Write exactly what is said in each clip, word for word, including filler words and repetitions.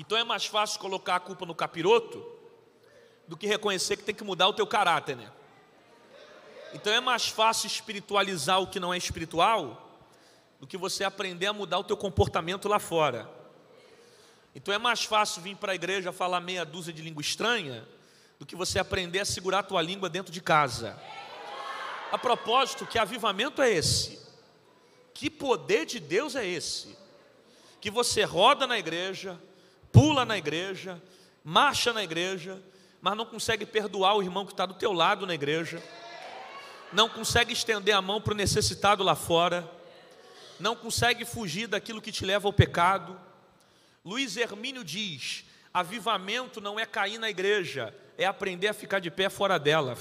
Então é mais fácil colocar a culpa no capiroto do que reconhecer que tem que mudar o teu caráter, né? Então é mais fácil espiritualizar o que não é espiritual do que você aprender a mudar o teu comportamento lá fora. Então é mais fácil vir para a igreja falar meia dúzia de língua estranha do que você aprender a segurar a tua língua dentro de casa. A propósito, que avivamento é esse? Que poder de Deus é esse? Que você roda na igreja, pula na igreja, marcha na igreja, mas não consegue perdoar o irmão que está do teu lado na igreja, não consegue estender a mão para o necessitado lá fora, não consegue fugir daquilo que te leva ao pecado. Luiz Hermínio diz: avivamento não é cair na igreja, é aprender a ficar de pé fora dela.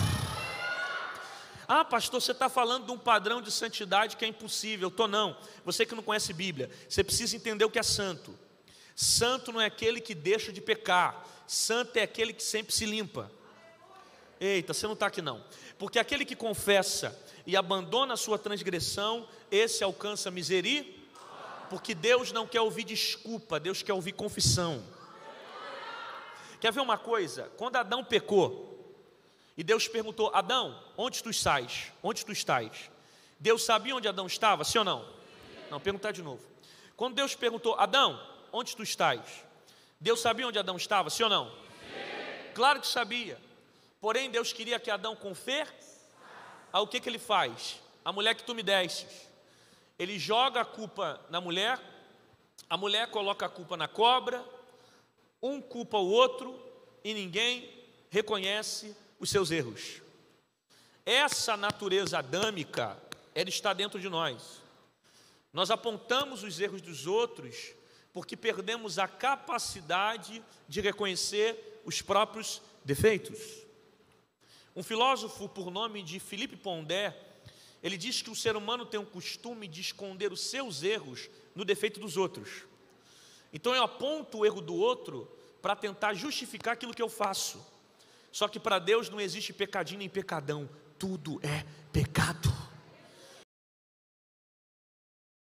Ah, pastor, você está falando de um padrão de santidade que é impossível. Estou não, você que não conhece Bíblia, você precisa entender o que é santo. Santo não é aquele que deixa de pecar, santo é aquele que sempre se limpa. Eita, você não está aqui não. Porque aquele que confessa e abandona a sua transgressão, esse alcança misericórdia, porque Deus não quer ouvir desculpa, Deus quer ouvir confissão. Quer ver uma coisa? Quando Adão pecou, e Deus perguntou: Adão, onde tu estás? Onde tu estás? Deus sabia onde Adão estava, sim ou não? Não, perguntar de novo. Quando Deus perguntou: Adão, onde tu estás? Deus sabia onde Adão estava, sim ou não? Sim. Claro que sabia. Porém, Deus queria que Adão confessasse. Ah, o que que ele faz? A mulher que tu me destes. Ele joga a culpa na mulher, a mulher coloca a culpa na cobra, um culpa o outro e ninguém reconhece os seus erros. Essa natureza adâmica, ela está dentro de nós. Nós apontamos os erros dos outros porque perdemos a capacidade de reconhecer os próprios defeitos. Um filósofo por nome de Philippe Pondé, ele diz que o ser humano tem um costume de esconder os seus erros no defeito dos outros. Então eu aponto o erro do outro para tentar justificar aquilo que eu faço. Só que para Deus não existe pecadinho nem pecadão, tudo é pecado.